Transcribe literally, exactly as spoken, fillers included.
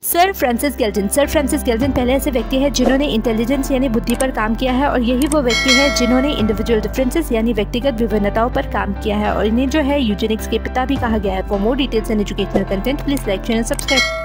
Sir Francis Galton sir Francis Galton पहले ऐसे व्यक्ति है जिन्होंने इंटेलिजेंस यानी बुद्धि पर काम किया है और यही वो व्यक्ति है जिन्होंने इंडिविजुअल डिफरेंसेस यानी व्यक्तिगत विभिन्नताओं पर काम किया है और इन्हें जो है यूजेनिक्स के पिता भी कहा गया है। For more details and educational content please like and subscribe.